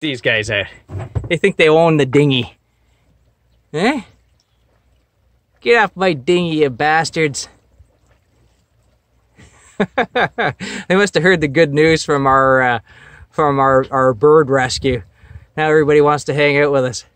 these guys out. They think they own the dinghy. Eh? Get off my dinghy, you bastards. They must have heard the good news from our bird rescue. Now everybody wants to hang out with us.